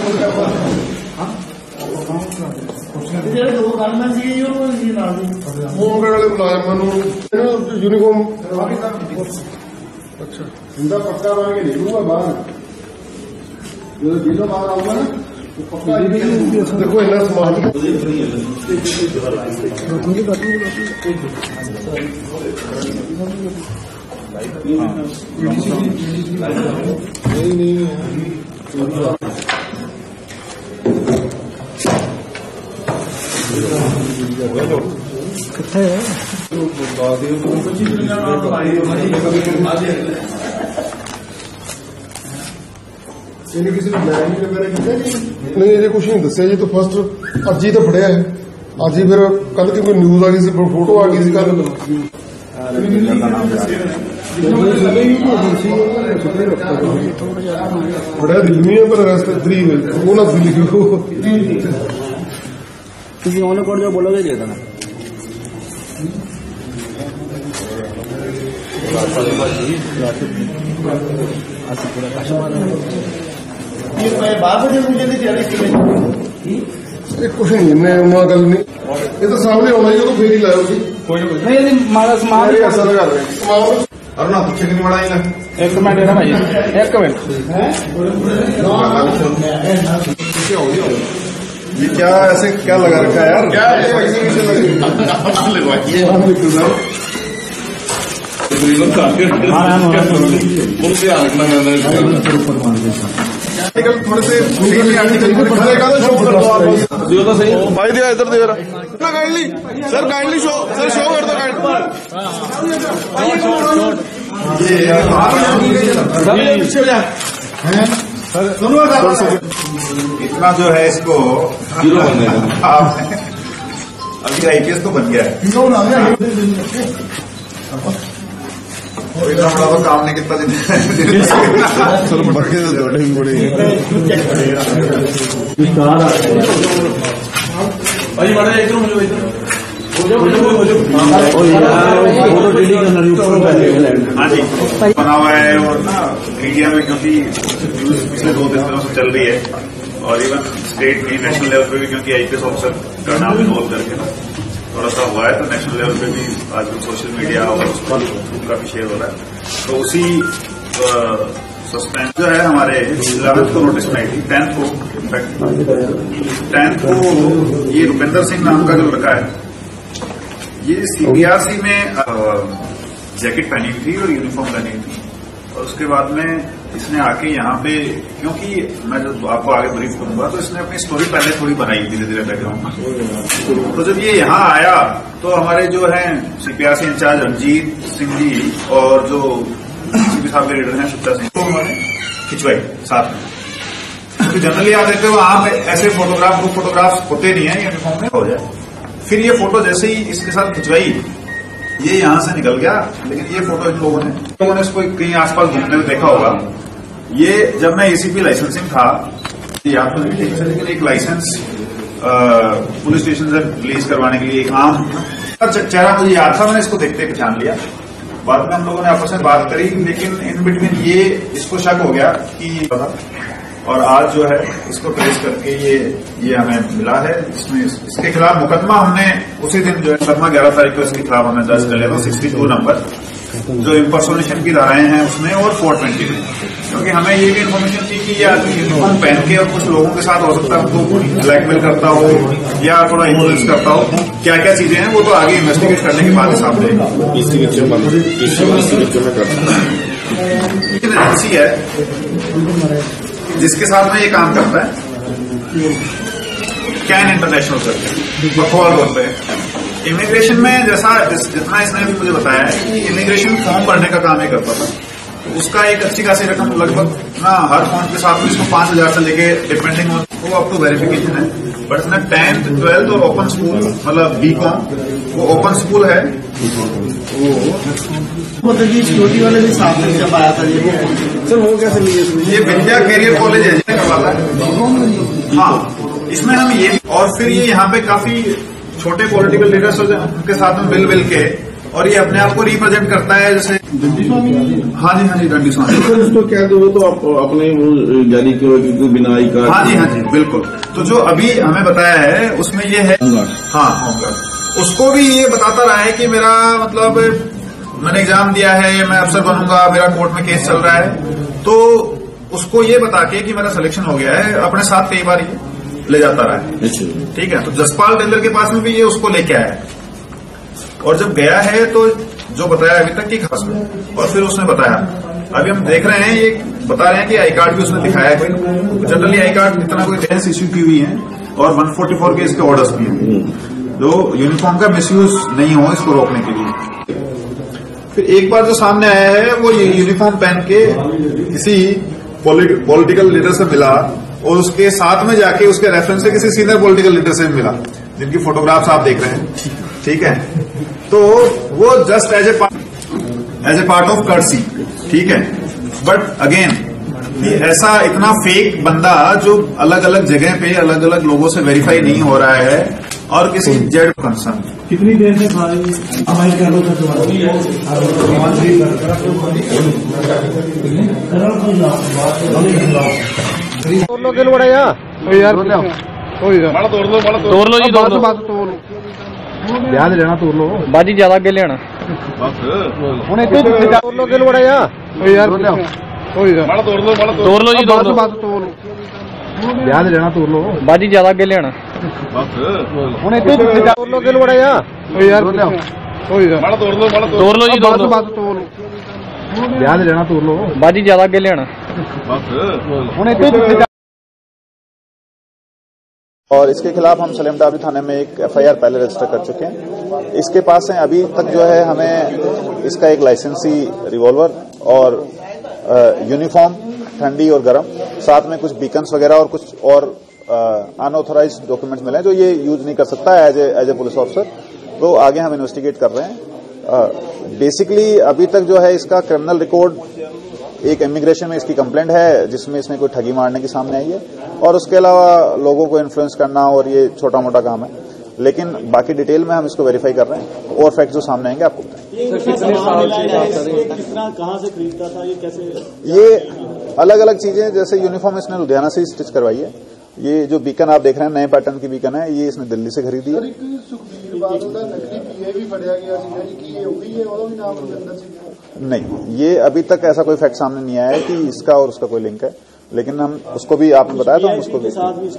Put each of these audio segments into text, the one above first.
ਵਾਲੇ ਮੁਲਾਜ਼ਮਾਂ ਨੂੰ यूनिफॉर्म अच्छा इनका पक्का बना के निकलूंगा बाहर जो बाहर आऊंगा ना देखो इतना समान नहीं कितने है किसी ने नहीं ये कुछ नहीं दसिया जी तो फस्ट अज ही तो फड़िया है अज ही फिर कल की कोई न्यूज आ गई फोटो आ गई कल फड़िया दिल्ली है पर रास्ते फ्री है वो ना दिल्ली किसी और कोर्ट जो बोलोगे देता ना कुछ नहीं इन्हें गल नहीं ये तो सामने होना ही तो फिर ही लाओ जी नहीं मारा सामान ऐसा लगा रहे अरुणा पीछे नहीं बढ़ाई ना एक मिनट है ना भाई एक मिनट ये क्या ऐसे क्या लगा रखा है यार क्या थोड़े से भाई दिया इधर दे रहा काइंडली सर काइंडली शो कर दो इतना जो है इसको हीरो बन गया अभी आईपीएस तो बन गया है इतना बड़ा तो काम नहीं कितना दिन सर बड़े बड़े भाई बड़ा एकदम हाँ जी बना हुआ है और ना मीडिया में क्योंकि न्यूज पिछले 2 दिनों से चल रही है और इवन स्टेट में नेशनल लेवल पे भी क्योंकि आईपीएस ऑफिसर का नाम इन्वॉल्व करके ना थोड़ा सा हुआ है तो नेशनल लेवल पे भी आजकल सोशल मीडिया और काफी शेयर हो रहा है तो उसी सस्पेंस जो है हमारे 11th को नोटिस में आई थी 10th को इनफैक्ट 10th को ये रुपेंद्र सिंह नाम का जो लड़का है ये सीबीआरसी में जैकेट पहनी हुई थी और यूनिफॉर्म पहनी हुई थी और उसके बाद में इसने आके यहाँ पे क्योंकि मैं जब आपको आगे ब्रीफ करूंगा तो इसने अपनी स्टोरी पहले थोड़ी बनाई धीरे धीरे बैकग्राउंड में तो जब ये यहाँ आया तो हमारे जो हैं सीपीआरसी इंचार्ज रणजीत सिंह जी और जो सीपी साहब के लीडर हैं सुच्चा सिंह तो उन्होंने खिंचवाई साथ में तो जनरली आप देखते हो वहां पे ऐसे ग्रुप फोटोग्राफ होते नहीं है यूनिफॉर्म में हो जाए फिर ये फोटो जैसे ही इसके साथ खिंचवाई ये यहां से निकल गया लेकिन ये फोटो इन लोगों ने इसको कहीं आसपास घूमने में देखा होगा ये जब मैं एसीपी लाइसेंसिंग था याद तो नहीं ठीक है लेकिन एक लाइसेंस पुलिस स्टेशन से रिलीज करवाने के लिए एक आम चेहरा मुझे याद था मैंने इसको देखते पहचान लिया बाद में हम लोगों ने आपस में बात करी लेकिन इन बिटवीन ये इसको शक हो गया कि और आज जो है इसको ट्रेस करके ये हमें मिला है इसके खिलाफ मुकदमा हमने उसी दिन जो है मुकदमा 11 तारीख को इसके खिलाफ हमने दर्ज कर लिया था 62 नंबर जो इम्पर्सोनेशन की धाराएं हैं उसमें और 420 में क्योंकि हमें ये भी इन्फॉर्मेशन थी कि ये आदमी यूनिफॉर्म पहन के और कुछ लोगों के साथ हो सकता है उनको ब्लैकमेल करता हो या थोड़ा इन्फ्लुएंस करता हो क्या क्या चीजें हैं वो तो आगे इन्वेस्टिगेट करने के बाद सामने एजेंसी है जिसके साथ में ये काम करता है कैन इंटरनेशनल सर्विस बखौल रोड पे इमिग्रेशन में जितना इसने भी मुझे बताया है कि इमिग्रेशन फॉर्म भरने का काम ये करता था उसका एक अच्छी खासी रकम लगभग ना हर फॉर्म के साथ में इसको 5,000 से लेके डिपेंडिंग वो अप टू वेरिफिकेशन है बट इसमें 10th 12th और ओपन स्कूल मतलब बीकॉम वो ओपन स्कूल है मतलब कि सिक्योरिटी वाले भी साथ में जब आया था सर वो कैसे लिए ये विद्या कैरियर कॉलेज है करवाता है हाँ इसमें हम ये और फिर ये यहाँ पे काफी छोटे पॉलिटिकल लीडर्स उनके साथ में मिल के और ये अपने आप को रिप्रेजेंट करता है जैसे दंडी स्वामी। हाँ जी दंडी स्वामी। सर उसको क्या दो तो आप अपने वो जारी के बिना आई कार्ड। हाँ जी बिल्कुल। तो जो अभी हमें बताया है उसमें ये है हाँ होमगार्ड, उसको भी ये बताता रहा है कि मेरा मतलब मैंने एग्जाम दिया है, मैं अफसर बनूंगा, मेरा कोर्ट में केस चल रहा है, तो उसको ये बता के कि मेरा सिलेक्शन हो गया है अपने साथ कई बार ये ले जाता रहा है। ठीक है, तो जसपाल टेलर के पास में भी ये उसको लेके आया है और जब गया है तो जो बताया अभी तक की खास में, और फिर उसने बताया अभी हम देख रहे हैं ये बता रहे हैं कि आई कार्ड भी उसने दिखाया है कोई। जनरली आई कार्ड इतना कोई टेंस इश्यू की हुई है और 144 के इसके ऑर्डर्स भी हैं जो यूनिफॉर्म का मिसयूज नहीं हो इसको रोकने के लिए। फिर एक बार जो सामने आया है वो यूनिफॉर्म पहन के किसी पॉलिटिकल लीडर से मिला और उसके साथ में जाके उसके रेफरेंस से किसी सीनियर पॉलिटिकल लीडर से मिला जिनकी फोटोग्राफ्स आप देख रहे हैं। ठीक है, तो वो just as a part of कर्सी। ठीक है, बट अगेन ऐसा इतना फेक बंदा जो अलग अलग जगह पे अलग अलग लोगों से वेरीफाई नहीं हो रहा है और किसी जेड कंसर्न। कितनी देर से खा रही तोड़ लो जी, ध्यान लेना तोड़ लो बाजी ज्यादा अगे लेना तोड़ लो बड़ा यार तोड़ लो जी, ध्यान लेना तोड़ लो बाजी ज्यादा अगे लेना तोड़ लो बड़ा यार तोड़ लो जी, ध्यान लेना तोड़ लो बाजी ज्यादा अगे लेना। और इसके खिलाफ हम सलेम डाबरी थाने में एक एफआईआर पहले रजिस्टर कर चुके हैं। इसके पास से अभी तक जो है हमें इसका एक लाइसेंसी रिवॉल्वर और यूनिफॉर्म ठंडी और गर्म, साथ में कुछ बीकन्स वगैरह और कुछ और अनऑथराइज्ड डॉक्यूमेंट्स मिले हैं जो ये यूज नहीं कर सकता एज ए पुलिस ऑफिसर। तो आगे हम इन्वेस्टिगेट कर रहे हैं। बेसिकली अभी तक जो है इसका क्रिमिनल रिकॉर्ड, एक इमिग्रेशन में इसकी कंप्लेंट है जिसमें इसने कोई ठगी मारने की सामने आई है और उसके अलावा लोगों को इन्फ्लुएंस करना और ये छोटा मोटा काम है, लेकिन बाकी डिटेल में हम इसको वेरीफाई कर रहे हैं और फैक्ट जो सामने आएंगे आपको बताएंगे। कहाँ से खरीदता था ये, कैसे? ये अलग अलग चीजें, जैसे यूनिफॉर्म इसने लुधियाना से स्टिच करवाई है। ये जो बीकन आप देख रहे हैं नए पैटर्न की बीकन है, ये इसने दिल्ली से खरीदी है। नहीं, ये अभी तक ऐसा कोई फैक्ट सामने नहीं आया है कि इसका और उसका कोई लिंक है, लेकिन हम उसको भी आपने बताया तो हम उसको भी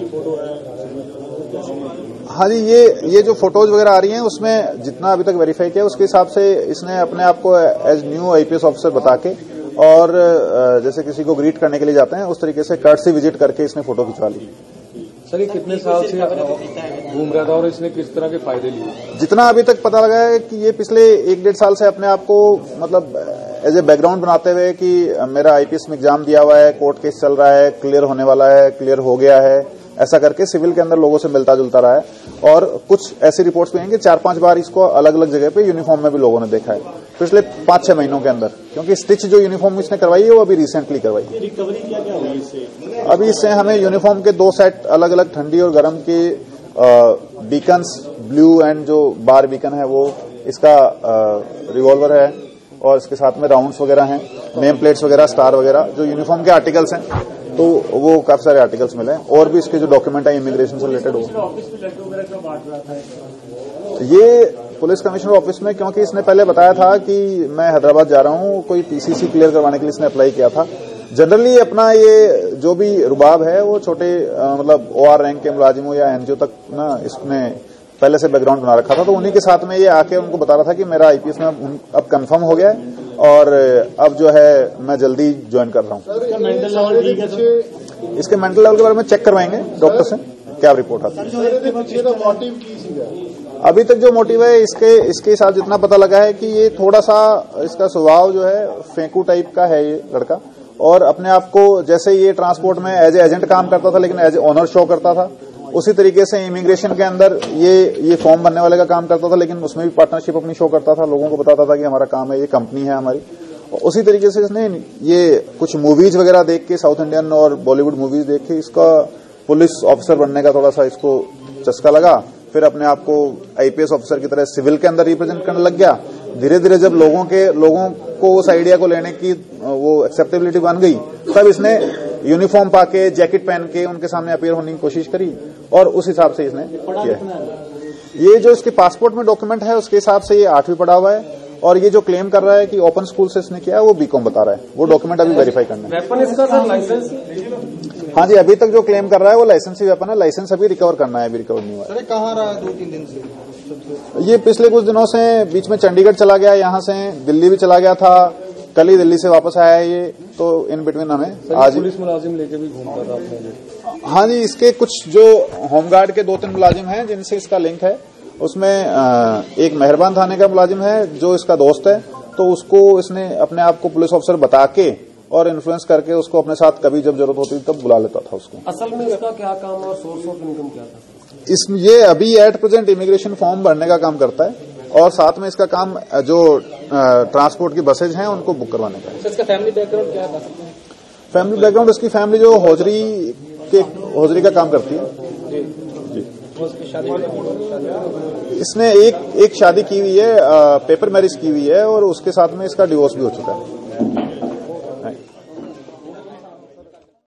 हाँ जी, ये जो फोटोज वगैरह आ रही हैं उसमें जितना अभी तक वेरीफाई किया उसके हिसाब से इसने अपने आप को एज न्यू आईपीएस ऑफिसर बता के और जैसे किसी को ग्रीट करने के लिए जाते हैं उस तरीके से कर्टसी विजिट करके इसने फोटो खिंचवा ली। सर ये कितने साल से घूम रहा था और इसने किस तरह के फायदे लिए? जितना अभी तक पता लगा है कि ये पिछले 1-1.5 साल से अपने आप को मतलब एज ए बैकग्राउंड बनाते हुए कि मेरा आईपीएस में एग्जाम दिया हुआ है, कोर्ट केस चल रहा है, क्लियर होने वाला है, क्लियर हो गया है, ऐसा करके सिविल के अंदर लोगों से मिलता जुलता रहा है। और कुछ ऐसी रिपोर्ट्स भी हैं कि 4-5 बार इसको अलग अलग जगह पे यूनिफॉर्म में भी लोगों ने देखा है पिछले 5-6 महीनों के अंदर, क्योंकि स्टिच जो यूनिफॉर्म इसने करवाई है वो अभी रिसेंटली करवाई है। रिकवरी क्या हुई इससे? अभी इससे हमें यूनिफॉर्म के 2 सेट अलग अलग ठंडी और गर्म के बीकन्स, ब्लू एंड जो बार बीकन है वो, इसका रिवॉल्वर है और इसके साथ में राउंड्स वगैरह हैं, नेम प्लेट्स वगैरह, स्टार वगैरह जो यूनिफॉर्म के आर्टिकल्स हैं, तो वो काफी सारे आर्टिकल्स मिले हैं। और भी इसके जो डॉक्यूमेंट है इमिग्रेशन से रिलेटेड हो, ये पुलिस कमिश्नर ऑफिस में, क्योंकि इसने पहले बताया था कि मैं हैदराबाद जा रहा हूं, कोई पीसीसी क्लियर करवाने के लिए इसने अप्लाई किया था। जनरली अपना ये जो भी रुबाब है वो छोटे मतलब ओआर रैंक के मुलाजिमों या एनजीओ तक ना इसने पहले से बैकग्राउंड बना रखा था, तो उन्हीं के साथ में ये आके उनको बता रहा था कि मेरा आईपीएस में अब कंफर्म हो गया है और अब जो है मैं जल्दी ज्वाइन कर रहा हूँ। इसके मेंटल लेवल के बारे में चेक करवाएंगे डॉक्टर से, क्या रिपोर्ट आती है। अभी तक जो मोटिव है इसके साथ जितना पता लगा है कि ये थोड़ा सा इसका स्वभाव जो है फेंकू टाइप का है ये लड़का, और अपने आप को जैसे ये ट्रांसपोर्ट में एज एजेंट काम करता था लेकिन एज ऑनर शो करता था, उसी तरीके से इमिग्रेशन के अंदर ये फॉर्म बनने वाले का काम करता था, लेकिन उसमें भी पार्टनरशिप अपनी शो करता था, लोगों को बताता था कि हमारा काम है, ये कंपनी है हमारी। और उसी तरीके से इसने ये कुछ मूवीज वगैरह देख के, साउथ इंडियन और बॉलीवुड मूवीज देख के इसका पुलिस ऑफिसर बनने का थोड़ा सा इसको चस्का लगा, फिर अपने आप को आईपीएस ऑफिसर की तरह सिविल के अंदर रिप्रेजेंट करने लग गया। धीरे धीरे जब लोगों को उस आइडिया को लेने की वो एक्सेप्टेबिलिटी बन गई, तब इसने यूनिफॉर्म पाके जैकेट पहन के उनके सामने अपीयर होने की कोशिश करी और उस हिसाब से इसने किया। ये जो इसके पासपोर्ट में डॉक्यूमेंट है उसके हिसाब से ये 8वीं पढ़ा हुआ है और ये जो क्लेम कर रहा है कि ओपन स्कूल से इसने किया है वो बीकॉम बता रहा है। वो डॉक्यूमेंट अभी वेरीफाई करना है। वेपन इसका सर लाइसेंस? हाँ जी, अभी तक जो क्लेम कर रहा है वो लाइसेंसी वेपन है। लाइसेंस अभी रिकवर करना है, अभी रिकवर नहीं हुआ है। कहाँ रहा 2-3 दिन से? ये पिछले कुछ दिनों से बीच में चंडीगढ़ चला गया, यहाँ से दिल्ली भी चला गया था, कल ही दिल्ली से वापस आया है ये। तो इन बिटवीन हमें आज पुलिस मुलाजिम लेके भी घूमता था अपने। हाँ जी, इसके कुछ जो होमगार्ड के 2-3 मुलाजिम हैं जिनसे इसका लिंक है, उसमें एक मेहरबान थाने का मुलाजिम है जो इसका दोस्त है, तो उसको इसने अपने आप को पुलिस ऑफिसर बता के और इन्फ्लुएंस करके उसको अपने साथ कभी जब जरूरत होती तब बुला लेता था उसको। असल में इसका क्या काम और सोर्स ऑफ इनकम क्या था? ये अभी एट प्रेजेंट इमिग्रेशन फॉर्म भरने का काम करता है और साथ में इसका काम जो ट्रांसपोर्ट की बसेज हैं उनको बुक करवाने का है। इसका फैमिली बैकग्राउंड क्या था? फैमिली बैकग्राउंड, इसकी फैमिली जो हौजरी का काम करती है। इसने एक शादी की हुई है, पेपर मैरिज की हुई है और उसके साथ में इसका डिवोर्स भी हो चुका है।